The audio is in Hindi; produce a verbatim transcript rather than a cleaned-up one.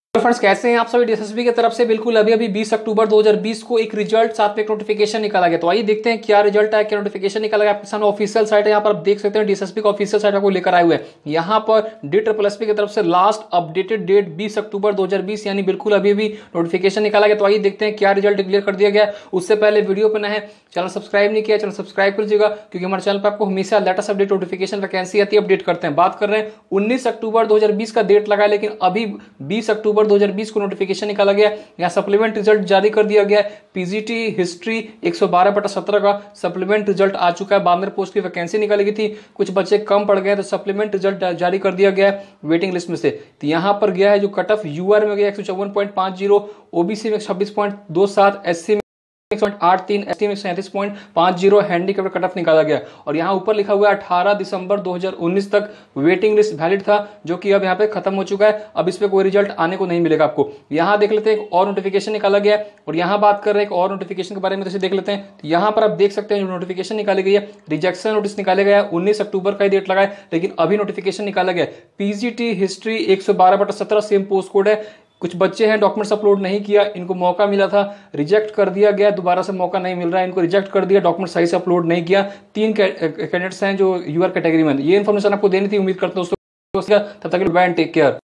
तो फ्रेंड्स कैसे हैं आप सभी। डीएसएसबी की तरफ से बिल्कुल अभी अभी बीस अक्टूबर दो हज़ार बीस को एक रिजल्ट साथ में एक नोटिफिकेशन निकाला गया। तो आइए देखते हैं क्या रिजल्ट है, क्या नोटिफिकेशन निकाला गया। आपके सामने ऑफिशियल साइट है, यहाँ पर आप देख सकते हैं डीएसएसबी का ऑफिशियल साइट आपको लेकर आए हुए हैं। यहाँ पर डी ट्रिपल एस पी की तरफ से लास्ट अपडेटेड डेट बीस अक्टूबर दो हज़ार बीस यानी बिल्कुल अभी भी नोटिफिकेशन निकाला गया। तो आइए देखते हैं क्या रिजल्ट डिक्लेयर कर दिया गया। उससे पहले वीडियो पर नए हैं, चैनल सब्सक्राइब नहीं किया, चैनल सब्सक्राइब कर दीजिएगा, क्योंकि हमारे चैनल पर आपको हमेशा लेटेस्ट अपडेट नोटिफिकेशन वैकेंसी आती है, अपडेट करते हैं। बात कर रहे हैं उन्नीस अक्टूबर दो हज़ार बीस का डेट लगा है, लेकिन अभी बीस अक्टूबर दो हज़ार बीस को नोटिफिकेशन निकाला गया। यहाँ सप्लीमेंट रिजल्ट जारी कर दिया गया। पीजीटी हिस्ट्री एक सौ बारह बटा सत्रह का सप्लीमेंट रिजल्ट आ चुका है। बानवे पोस्ट की वैकेंसी निकाली गई थी, कुछ बच्चे कम पड़ गए तो सप्लीमेंट रिजल्ट जारी कर दिया गया वेटिंग लिस्ट में से। तो यहाँ पर गया है जो कट ऑफ यूआर में गया एक सौ चौवन पॉइंट पांच जीरो, ओबीसी में छब्बीस पॉइंट दो सात, एससी में एक सौ आठ तीन, एसटी में सैंतीस पॉइंट पांच जीरो हैंडीकैप कट ऑफ निकाला गया। और यहाँ ऊपर लिखा हुआ है अठारह दिसंबर दो हज़ार उन्नीस तक वेटिंग लिस्ट वैलिड था, जो कि अब यहाँ पे खत्म हो चुका है। अब इस पे कोई रिजल्ट आने को नहीं मिलेगा आपको। यहाँ देख लेते हैं एक और नोटिफिकेशन निकाला गया है, और यहाँ बात कर रहे हैं एक और नोटिफिकेशन के बारे में, तो देख लेते हैं। तो यहाँ पर आप देख सकते हैं जो नोटिफिकेशन निकाली गई है, रिजेक्शन नोटिस निकाले गया है, उन्नीस अक्टूबर का डेट लगा है, लेकिन अभी नोटिफिकेशन निकाला गया। पीजीटी हिस्ट्री एक सौ बारह बटा सत्रह सेम पोस्ट कोड है। कुछ बच्चे हैं डॉक्यूमेंट्स अपलोड नहीं किया, इनको मौका मिला था, रिजेक्ट कर दिया गया, दोबारा से मौका नहीं मिल रहा है, इनको रिजेक्ट कर दिया, डॉक्यूमेंट सही से अपलोड नहीं किया। तीन कैंडिडेट्स हैं जो यूआर कैटेगरी में। ये इन्फॉर्मेशन आपको देनी थी, उम्मीद करता हूँ दोस्तों। तब तक बाय एंड टेक केयर।